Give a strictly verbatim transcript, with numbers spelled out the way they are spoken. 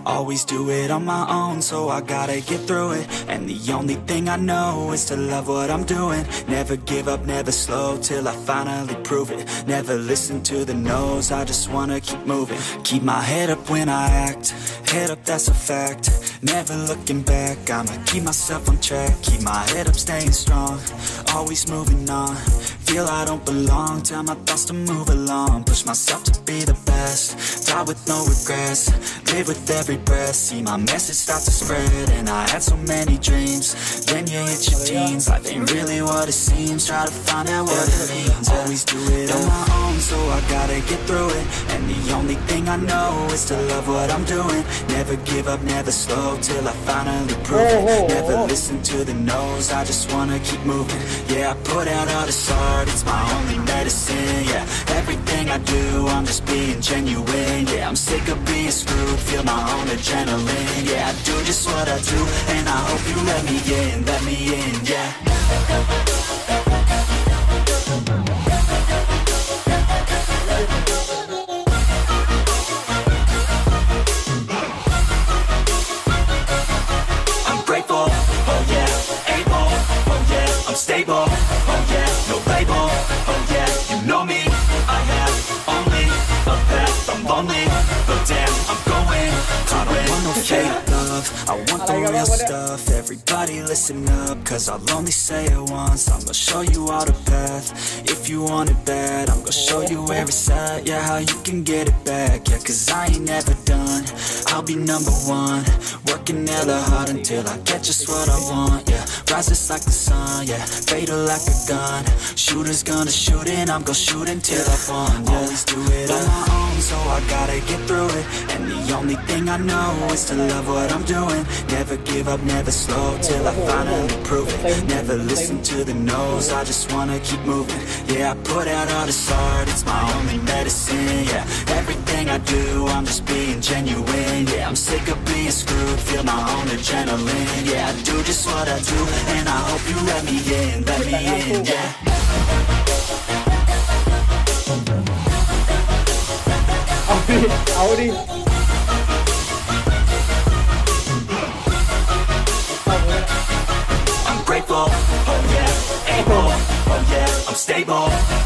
Always do it on my own, so I gotta get through it. And the only thing I know is to love what I'm doing. Never give up, never slow, till I finally prove it. Never listen to the no's, I just wanna keep moving. Keep my head up when I act, head up, that's a fact. Never looking back, I'ma keep myself on track. Keep my head up, staying strong, always moving on. Feel I don't belong, tell my thoughts to move along. Push myself to be the best, die with no regrets. Live with every breath, see my message start to spread. And I had so many dreams, then you hit your teens. Life ain't really what it seems, try to find out what it means. Always do it on my own, so I gotta get through it. And the only thing I know is to love what I'm doing. Never give up, never slow, till I finally prove it. Never listen to the no's, I just wanna keep moving. Yeah, I put out all this art, it's my only medicine. Yeah, everything I do, I'm just being genuine. Yeah, I'm sick of being screwed, feel my own adrenaline. Yeah, I do just what I do, and I hope you let me in, let me in, yeah. I'm grateful, oh yeah, able, oh yeah, I'm stable, oh yeah, no label, oh yeah, you know me, I have only a path, I'm lonely, but damn, I'm going to I don't want no fake love, I want the real stuff. Everybody listen up, cause I'll only say it once. I'm gonna show you all the path, if you want it bad. I'm gonna show you every side, yeah, how you can get it back. Yeah, cause I ain't never done, I'll be number one. Working hella hard until I get just what I want, yeah. Rises like the sun, yeah, fatal like a gun. Shooters gonna shoot and I'm gonna shoot until I won, yeah. Always do it on my own, so I gotta get through it. And the only thing I know is to love what I'm doing. Never give up, never slow, till I finally prove it. Never listen to the no's, I just wanna keep moving. Yeah, I put out all this art, it's my only medicine. Yeah, everything I do, I'm just being genuine. Yeah, I'm sick of being screwed, feel my own adrenaline. Yeah, I do just what I do, and I hope you let me in, let me in, yeah. Audi. I'm grateful, oh yeah, able, oh yeah, I'm stable.